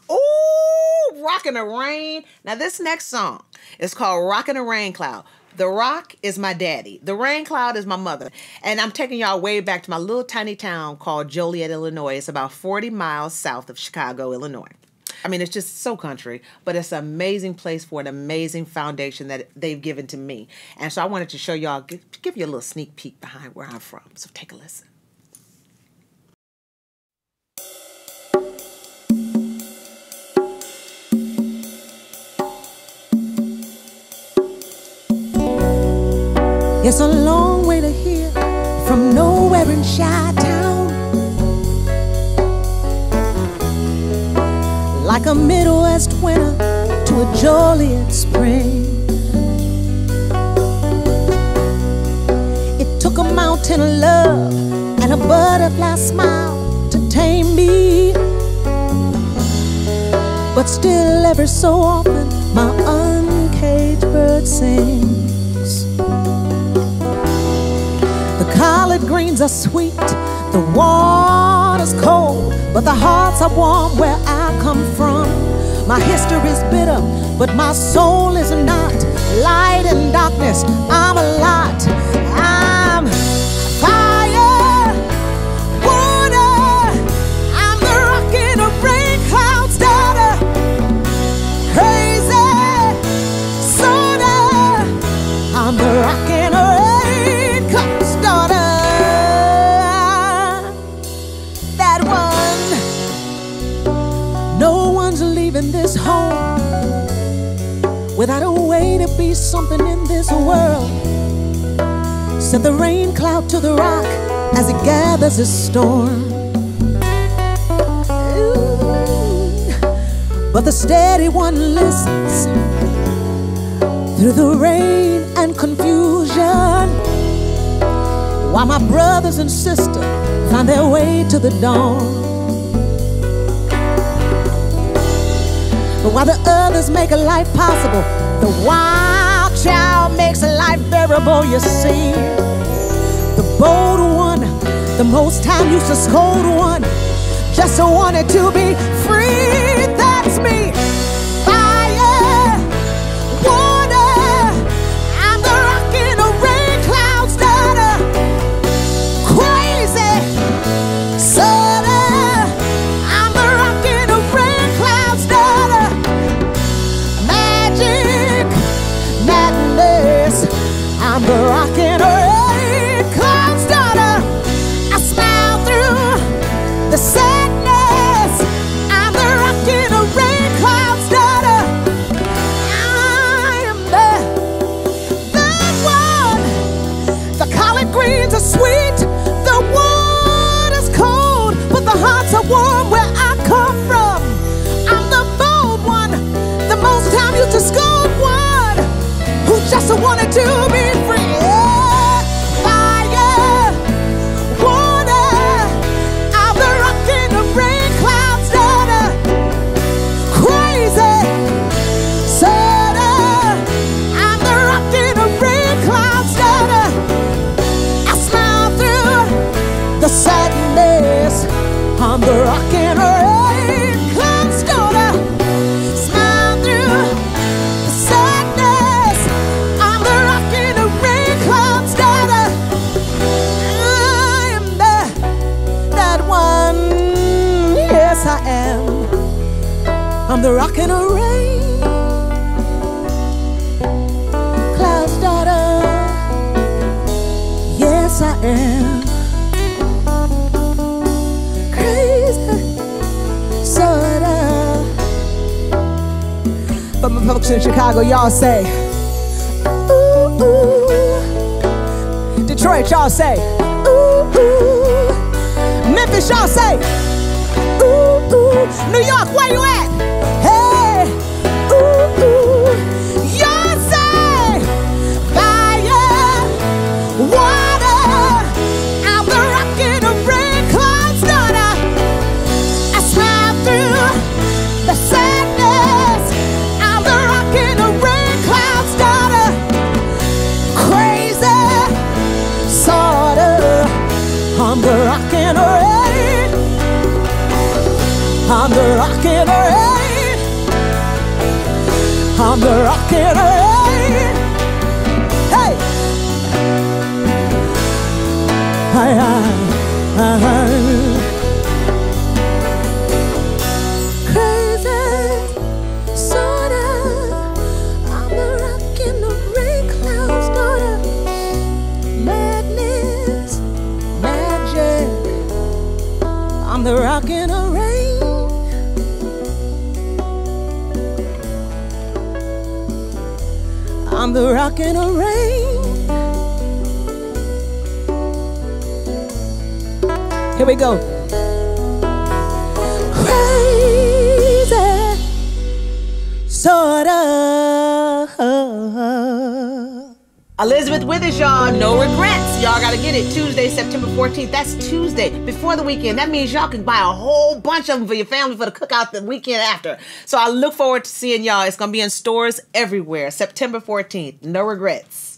Ooh, Rockin' the Rain. Now this next song is called Rockin' the Rain Cloud. The rock is my daddy. The rain cloud is my mother. And I'm taking y'all way back to my little tiny town called Joliet, Illinois. It's about 40 miles south of Chicago, Illinois. I mean, it's just so country, but it's an amazing place for an amazing foundation that they've given to me. And so I wanted to show y'all, give you a little sneak peek behind where I'm from. So take a listen. It's a long way to here from nowhere in Chi-Town, like a Midwest winter to a Joliet spring. It took a mountain of love and a butterfly smile to tame me, but still every so often my uncaged bird sings. The collard greens are sweet, the water's cold, but the hearts are warm where I come from. My history's bitter, but my soul is not. Light and darkness, I'm a lot. I'm fire, water, I'm the rock in a rain cloud's daughter. Crazy soda, I'm the rock in a rain cloud's daughter. That one, no one's leaving this home without a way to be something in this world. Send the rain cloud to the rock as it gathers its storm. Ooh, but the steady one listens through the rain and confusion, while my brothers and sisters find their way to the dawn. But while the others make a life possible, the wild child makes a life bearable, you see. The bold one, the most time used to scold one, just wanted to be free. That's me. Fire, water, I'm the rock in a rain cloud's daughter. Crazy soda, I'm the rock in a rain cloud's daughter. Magic, madness, I'm the rock in a rain cloud's daughter. I smile through the sadness, I'm the rock in a rain cloud's daughter. I am that one. The collard greens are sweet, the water's cold, but the hearts are warm where I come from. I'm the bold one, the most time used to scold one, who just wanted to be free. Yeah. Fire, water, I'm the rock in the rain cloud's daughter. Crazy soda, I'm the rock in the rain cloud's daughter. I smile through the sadness, I'm the rock in the rain cloud's daughter. Smile through the sadness, I'm the rock in the rain cloud's daughter. I am that one, yes I am. I'm the rock in a rain cloud's daughter. Yes I am. Crazy soda. But my folks in Chicago, y'all say, ooh, ooh. Detroit, y'all say, ooh, ooh. Memphis, y'all say, ooh, ooh. New York, where you at? Hey, ooh, ooh. Y'all say, fire, water, I'm the rock in a rain cloud's daughter. I smile through the sadness, I'm the rock in a rain cloud's daughter. Crazy sorta, I'm the rock in a rain I'm the rock in the rain. I'm the rock in the rain. Hey! Crazy, sorta. I'm the rock in the rain clouds, daughter. Madness, magic. I'm the rock in the rain. I'm the rock in the rain. Here we go. Crazy, sorta. Elizabeth Withers, y'all. No regrets. Y'all gotta get it. Tuesday, September 14th. That's Tuesday, before the weekend. That means y'all can buy a whole bunch of them for your family for the cookout the weekend after. So I look forward to seeing y'all. It's gonna be in stores everywhere. September 14th. No regrets.